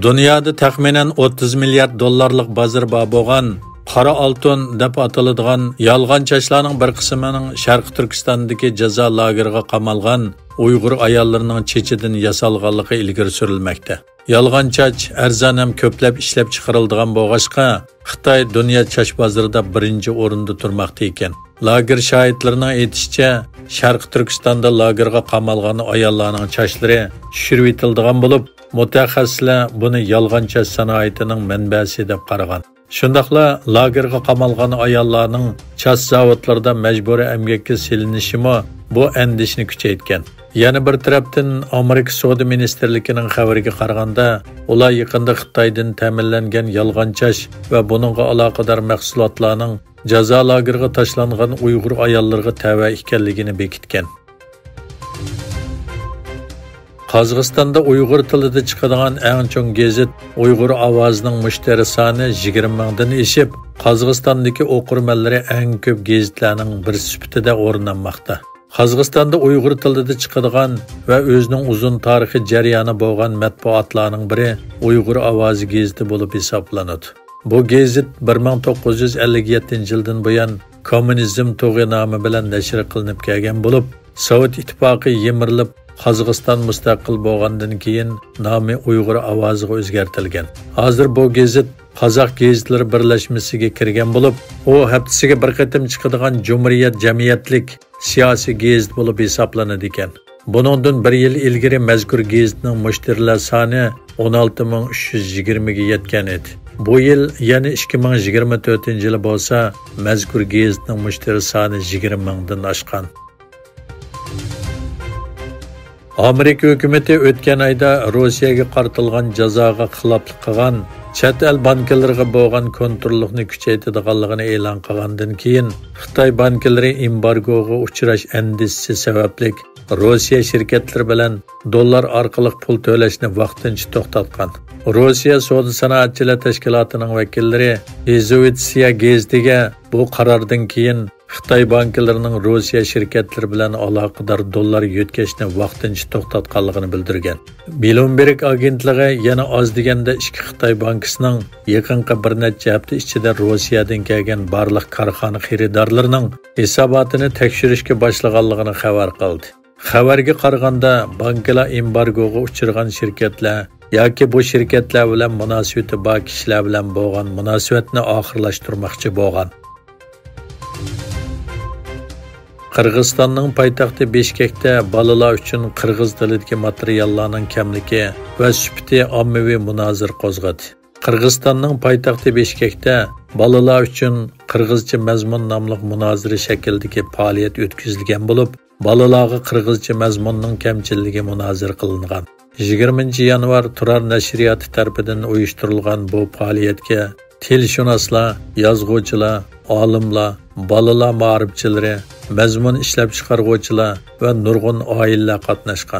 Dünyada təxminən 30 milyard dollarlıq bazar bar bolğan qara oltin deb ataladigan yalğanchaşlarning bir qismining Sharq Turkistondagi jazo lageriga qamalgan Uyg'ur ayollarining chechidan yasalganligi ilgari surilmoqda. Yalğanchach arzon ham ko'plab ishlab chiqariladigan bo'lg'achqa Xitoy dunyo chash bozorida birinchi o'rinda turmoqda ekan. Lager shohidlarining aytishicha, Sharq Turkistonda lagerga qamalgan ayollarning chashlari tushirib etiladigan bo'lib, mutaxassislar buni yalğanchash sanoatining manbasi deb qaragan. Shundaqla lagerga qamalgan ayollarning chash zavodlarida majburiy emgakka silinishimi bu andishni kuchaytgan. Yana bir tarafdan Amerika Savdo ministerligining xabariga qaraganda, ular yaqinda Xitoydan ta'minlangan yalğanchash va buningga aloqador mahsulotlarning jazo lageriga tashlangan Uyg'ur ayollarga tava ekanligini bekitgan. Qozog'istonda Uyg'ur tilida chiqadigan eng chong gazet Uyg'ur ovozining mushtari soni 20 mingdan oshib, Qozog'istondagi o'qirmanlari eng ko'p gazetlarning bir sifatida o'rnanmoqda. Qozog'istonda Uyg'ur tilida chiqadigan va o'zining uzun tarixi jarayoni bo'lgan matbuotlarning biri Uyg'ur ovozi gazeti bo'lib hisoblanadi. Bu gazet 1957-yildan buyon kommunizm tug'i nomi bilan nashr qilinib kelgan bo'lib, Sovet ittifoqi yemirilib Qozog'iston mustaqil bo'lgandan keyin nomi Uyg'ur ovoziga o'zgartirilgan. Hozir bu gazet Qozoq gazetlari birlashmasiga kirgan bo'lib, u haftasiga bir qatim chiqadigan Cumhuriyet jamiyatlik siyosiy gazet bo'lib hisoblanadi ekan. Buningdan bir yil ilgari mazkur gazetning mushtarilar soni 16320 ga yetgan edi. Bu yil, ya'ni 2024-yil bo'lsa, mazkur gazetning mushtari soni 20 mingdan oshgan. Amerika hukumati o'tgan oyda Rossiyaga qartilgan jazoga xiloflik qilgan chet el banklariga bo'lgan kontrollikni kuchaytirganligini e'lon qilgandan keyin Xitoy banklari embargoga uchrash andishisi sababli Rossiya shirkatlari bilan dollar orqali pul to'lashni vaqtincha to'xtatgan. Rossiya Savdo sanoatchilar tashkilotining vakillari Izvestia gazetiga bu qarordan keyin Xitoy banklarining Rossiya shirkatlari bilan aloqador dollar yo'tkashni vaqtincha to'xtatganligini bildirgan. Bloomberg agentligi yana oz deganda ikki Xitoy bankisining yaqinqi bir necha hafta ichida Rossiyadan kelgan barliq korxona xaridorlarining hisobotini tekshirishga boshlaganligini xabar qildi. Xabarga qaraganda, banklar embargoga uchirgan shirkatlar yoki bu shirkatlar bilan munosabati bor kishilar bilan bo'lgan munosabatni oxirlashtirmoqchi bo'lgan. Qirg'izistonning poytaxti Bishkekda bolalar uchun qirg'iz tilidagi materiallarning kamligi va sifati ommaviy munozara qo'zg'adi. Qirg'izistonning poytaxti Bishkekda bolalar uchun qirg'izcha mazmun nomli munozara shaklidagi faoliyat o'tkazilgan bo'lib, bolalarga qirg'izcha mazmunning kamchilligi munozara qilingan. 20 yanvar Turar nashriyati tomonidan uyushtirilgan bu faoliyatga tilshunoslar, yozuvchilar, olimlar, bolalar ma'rifchilari, mazmun ishlab chiqaruvchilar va nurg'un oilalar qatnashgan.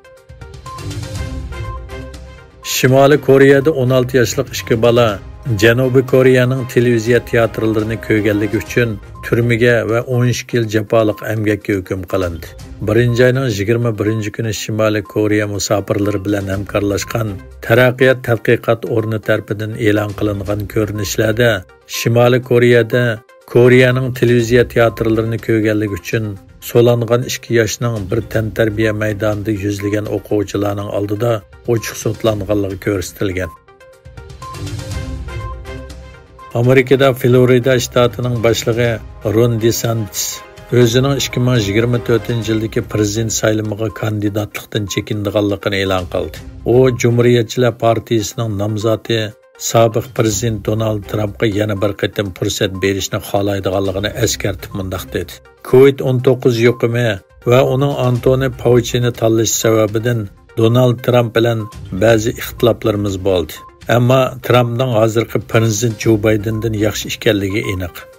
Shimoliy Koreyada 16 yoshlik ishchi bola Janubiy Koreyaning televiziya teatrlarini ko'rganligi uchun turmaga va 12 yil jafoliq emgakka hukm qilindi. 1-oyning 21-kuni Shimoliy Koreya musofirlari bilan hamkorlashgan Taraqqiyot tadqiqot o'rni tomonidan e'lon qilingan ko'rinishlarda Shimoliy Koreyada Koreyaning televiziya teatrlarini ko'rganligi uchun so'langan 2 yoshning bir tantarbiya maydonida yuzlagan o'quvchilarning oldida ochiq sudlanganligi ko'rsatilgan. Amerikada Florida shtatining boshlig'i Ron DeSantis o'zining 2024-yildagi prezident sayloviga kandidatlikdan chekinganligini e'lon qildi. U Cumhuriyetchilar partiyasining nomzodi sobiq prezident Donald Trumpga yana bir qatim fursat berishni xohlaydiganligini eskartib mundaq dedi. COVID-19 yuqumi va uning Antoni Fauci'ni tanlash sababidan Donald Trump bilan ba'zi ixtiloflarimiz bo'ldi. Ammo Trumpning hozirgi prezident Joe Bidendan yaxshi ekanligi aniq.